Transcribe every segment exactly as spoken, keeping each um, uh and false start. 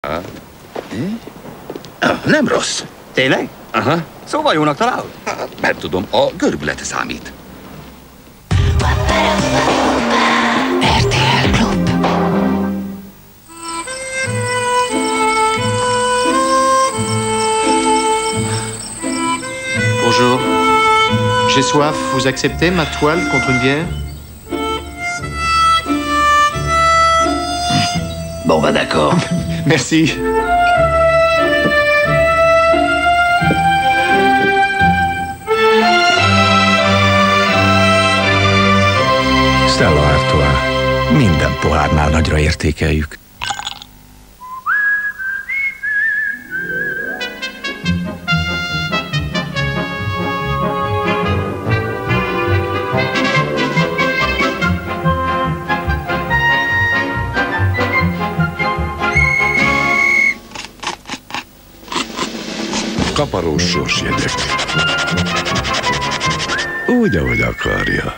Nem rossz. Tényleg? Aha. Szóval jónak találod? Hát, nem tudom, a görbülete számít. er té el Klub. Bonjour. J'ai soif. Vous acceptez ma toile contre une bière? Bon, bah d'accord. Merci. Stella Artois. Minden pohárnál nagyra értékeljük. Kaparós sorsjegyek. Úgy, ahogy akarja.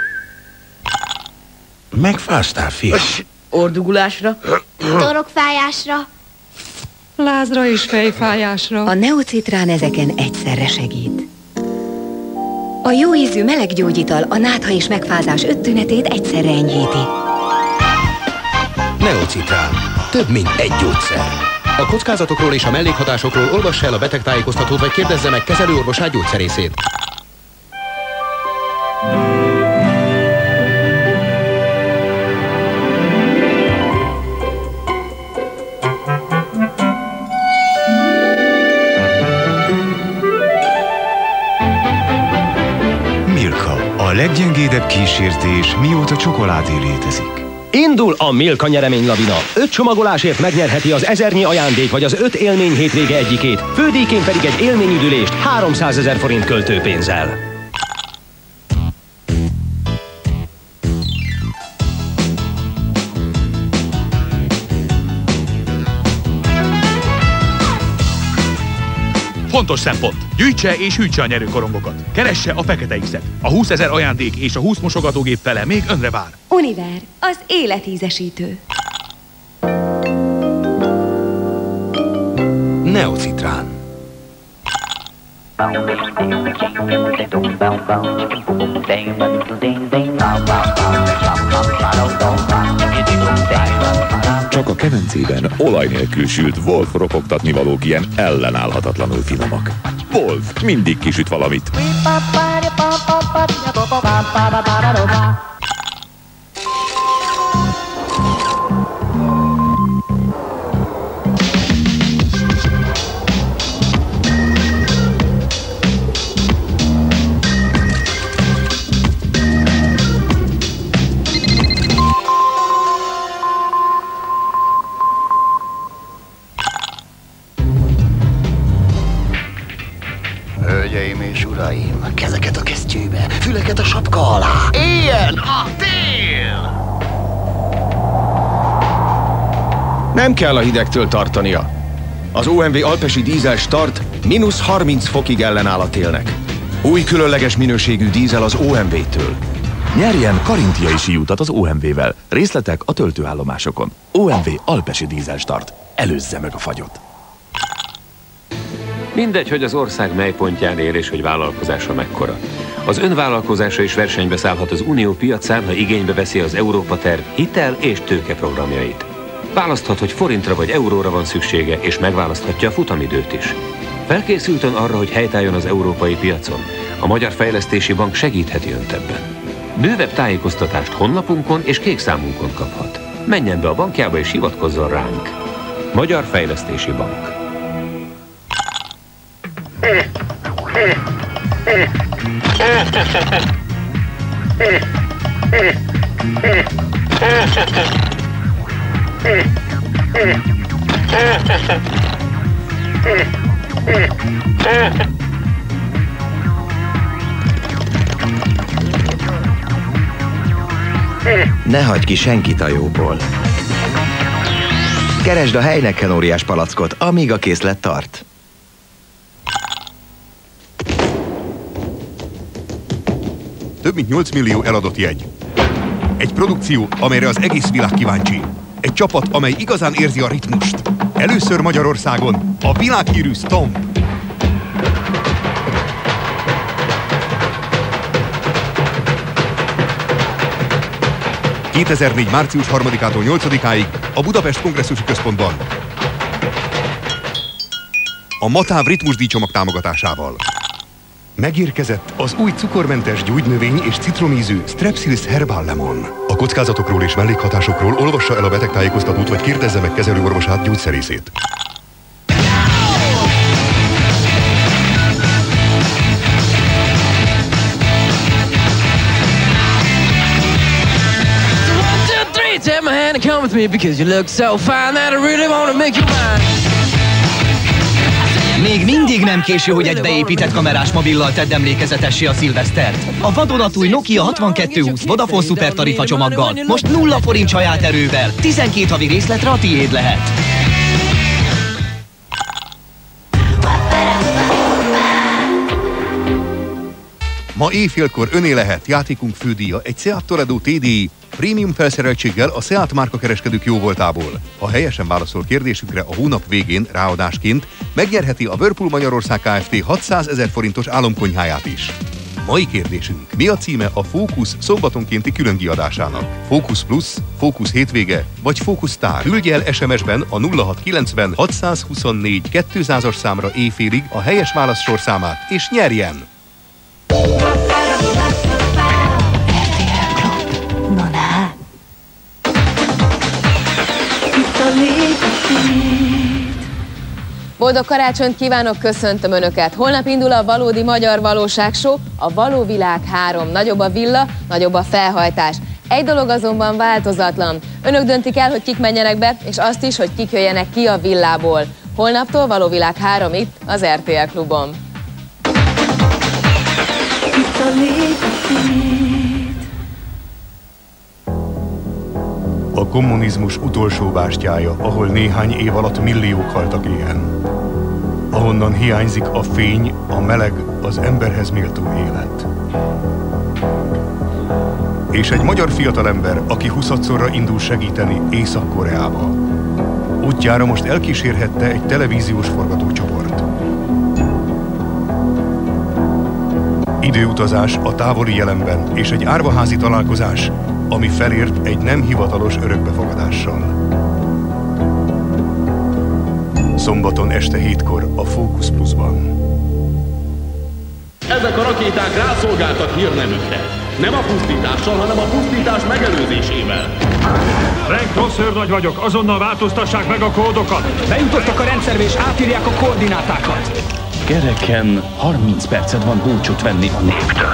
Megfáztál, fiam? Ordugulásra, torokfájásra, Lázra és fejfájásra. A Neocitrán ezeken egyszerre segít. A jó ízű meleg gyógyital a nátha és megfázás öt tünetét egyszerre enyhíti. Neocitrán. Több, mint egy gyógyszer. A kockázatokról és a mellékhatásokról olvass el a betegtájékoztatót, vagy kérdezze meg kezelőorvosát, gyógyszerészét. Milka, a leggyengédebb kísértés, mióta csokoládé létezik. Indul a Milka nyereménylavina. Öt csomagolásért megnyerheti az ezernyi ajándék vagy az öt élmény hétvége egyikét, fődíjként pedig egy élményüdülést háromszázezer forint költőpénzzel. Fontos szempont. Gyűjtse és hűtse a nyerőkorongokat. Keresse a Fekete X-et. A húszezer ajándék és a húsz mosogatógép fele még önre vár. Univer, az életízesítő. Neocitrán. Csak a kemencében olaj nélkül sült Wolf ropogtatnivalók ilyen ellenállhatatlanul finomak. Wolf mindig kisüt valamit. Hölgyeim és uraim, kezeket a kesztyűbe, füleket a sapka alá. Éljen a tél! Nem kell a hidegtől tartania. Az o em vé alpesi dízel start mínusz harminc fokig ellenáll a télnek. Új különleges minőségű dízel az o em vé-től. Nyerjen karintiai síutat az o em vé-vel. Részletek a töltőállomásokon. o em vé alpesi dízel start. Előzze meg a fagyot. Mindegy, hogy az ország mely pontján él és hogy vállalkozása mekkora. Az önvállalkozása is versenybe szállhat az Unió piacán, ha igénybe veszi az Európa Terv hitel- és tőkeprogramjait. Választhat, hogy forintra vagy euróra van szüksége, és megválaszthatja a futamidőt is. Felkészülten arra, hogy helytálljon az európai piacon, a Magyar Fejlesztési Bank segítheti önt ebben. Bővebb tájékoztatást honlapunkon és kék számunkon kaphat. Menjen be a bankjába és hivatkozzon ránk. Magyar Fejlesztési Bank. Ne hagyj ki senkit a jóból. Keresd a Heineken óriás palackot, amíg a készlet tart. Több mint nyolc millió eladott jegy. Egy produkció, amelyre az egész világ kíváncsi. Egy csapat, amely igazán érzi a ritmust. Először Magyarországon a világhírű Stomp. kétezer-négy. március harmadikától nyolcadikáig a Budapest Kongresszusi Központban. A Matáv ritmusdíjcsomag támogatásával. Megérkezett az új cukormentes gyógynövény és citromízű Strepsils Herbal Lemon. A kockázatokról és mellékhatásokról olvassa el a betegtájékoztatót, vagy kérdezze meg kezelőorvosát, gyógyszerészét. Take my hand and come with me because you look so fine that I really want to make you mine. Még mindig nem késő, hogy egy beépített kamerás mobillal tedd emlékezetessé a szilvesztert. A vadonatúj Nokia hatvankettő-húsz Vodafone Super tarifa csomaggal most nulla forint saját erővel, tizenkét havi részletre a tiéd lehet. Ma éjfélkor öné lehet játékunk fődíja egy Seat Toledo té dé i prémium felszereltséggel a Seat márka kereskedők jóvoltából. Ha helyesen válaszol kérdésükre a hónap végén ráadásként, megnyerheti a Whirlpool Magyarország Kft. hatszázezer forintos álomkonyháját is. Mai kérdésünk: mi a címe a Fókusz szombatonkénti különkiadásának? Fókusz Plus, Fókusz Hétvége vagy Fókusz Sztár? Küldj el es em es-ben a nulla hatszázkilencven hatszázhuszonnégy kétszázas számra éjfélig a helyes válasz sorszámát, és nyerjen! Boldog karácsonyt kívánok, köszöntöm Önöket! Holnap indul a Valódi Magyar Valóság Show, a Való Világ három. Nagyobb a villa, nagyobb a felhajtás. Egy dolog azonban változatlan. Önök döntik el, hogy kik menjenek be, és azt is, hogy kik jöjjenek ki a villából. Holnaptól Való Világ három itt, az er té el Klubon. A kommunizmus utolsó bástyája, ahol néhány év alatt milliók haltak éhen. Ahonnan hiányzik a fény, a meleg, az emberhez méltó élet. És egy magyar fiatalember, aki huszadszorra indul segíteni Észak-Koreába. Útjára most elkísérhette egy televíziós forgatócsoport. Időutazás a távoli jelenben és egy árvaházi találkozás, ami felért egy nem hivatalos örökbefogadással. Szombaton este hétkor a Fókusz Plusban. Ezek a rakéták rászolgáltak hírnemükre. Nem a pusztítással, hanem a pusztítás megelőzésével. Frank, rossz őrnagy vagyok, azonnal változtassák meg a kódokat. Bejutottak a rendszerbe és átírják a koordinátákat. Gereken harminc percet van búcsút venni a néptől.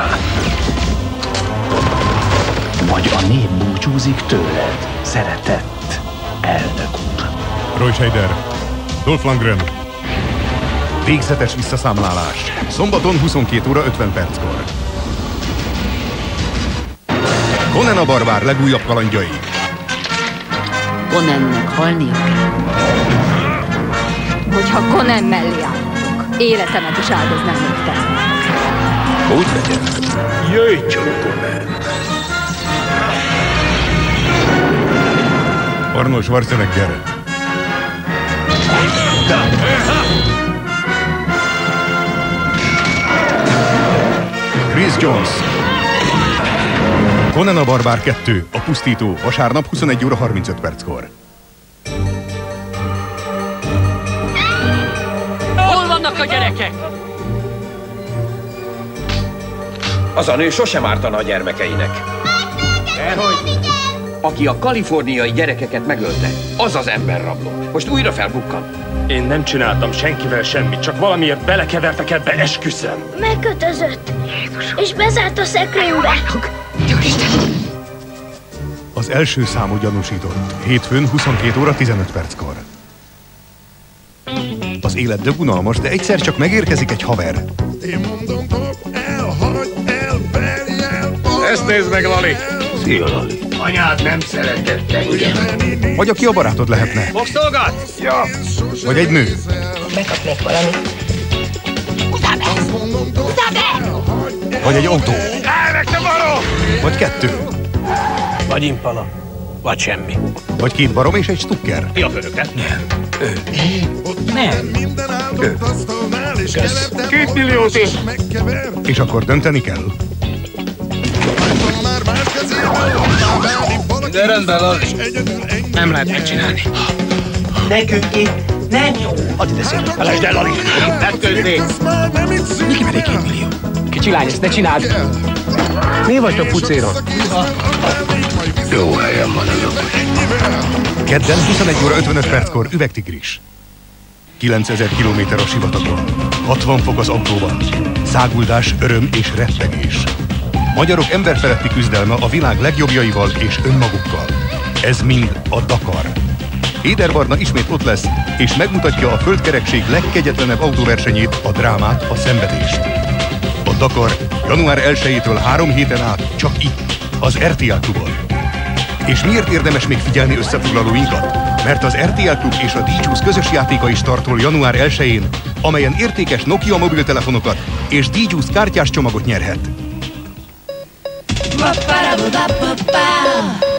Vagy a nép búcsúzik tőled, szeretett elnök úr. Roy Scheider, Dolph Lundgren. Végzetes visszaszámlálás. Szombaton huszonkét óra ötven perckor. Conan a barbár legújabb kalandjai. Conannek halnia kell. Hogyha Conan mellé állhatok, életemet is áldoznám nektek. Úgy legyen. Jöjj csak, Conan! Arnold Schwarzenegger. Chris Jones. Conan a barbár kettő, a pusztító, vasárnap huszonegy óra harmincöt perckor. Hol vannak a gyerekek? Az a nő sosem ártana a gyermekeinek. Dehogy. Aki a kaliforniai gyerekeket megölte, az az emberrabló. Most újra felbukkan. Én nem csináltam senkivel semmit, csak valamiért belekevertek ebbe, esküszöm. Megkötözött. És bezárt a szekrénybe. Az első számú gyanúsított. Hétfőn huszonkét óra tizenöt perckor. Az élet dögunalmas, de egyszer csak megérkezik egy haver. Ezt nézd meg, Lali! Szia, Lali! Anyád nem szeretette, ugye? Vagy aki a barátod lehetne. Fogszolgat? Ja. Vagy egy nő. Bekapnék valamit. Húzzál be! Húzzál be! Vagy egy autó. Elvek, te baró! Vagy kettő. Vagy impala. Vagy semmi. Vagy két barom és egy stukker? Ki a fölöket? Nem. Ő. Nem. Ő. Kösz. Két milliót és... És akkor dönteni kell. De rendben, Lali. Nem lehet megcsinálni. Nekünk itt nem jó. Hadd ide szépen. Felejtsd el, Lali. Megkötni. Miki merik két millió. Kicsi lány, ezt ne csináld. Mi vagytok pucéron? Jó helyen van ez a pucs. Kedden huszonegy óra ötvenöt perckor Üvegtigris. kilencezer kilométer a sivatagon. hatvan fok az autóban. Száguldás, öröm és rettegés. Magyarok emberfeletti küzdelme a világ legjobbjaival és önmagukkal. Ez mind a Dakar. Éder Barna ismét ott lesz, és megmutatja a földkerekség legkegyetlenebb autóversenyét, a drámát, a szenvedést. A Dakar január elsejétől három héten át csak itt, az er té el Klubon. És miért érdemes még figyelni összefoglalóinkat? Mert az er té el Klub és a D-Juice közös játéka is startol január elsején, amelyen értékes Nokia mobiltelefonokat és D-Juice kártyás csomagot nyerhet. Ba-ba-da-ba-ba-ba.